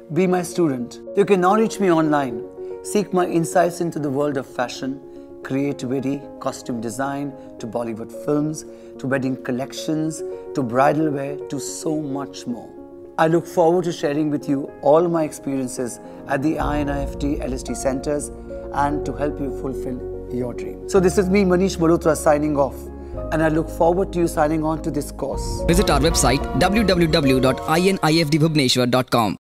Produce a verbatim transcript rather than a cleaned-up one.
Be my student. You can now reach me online. Seek my insights into the world of fashion, creativity, costume design, to Bollywood films, to wedding collections, to bridal wear, to so much more. I look forward to sharing with you all my experiences at the I N I F D L S D centers and to help you fulfill your dream. So this is me, Manish Malhotra, signing off, and I look forward to you signing on to this course. Visit our website w w w dot i n i f d bhubaneswar dot com.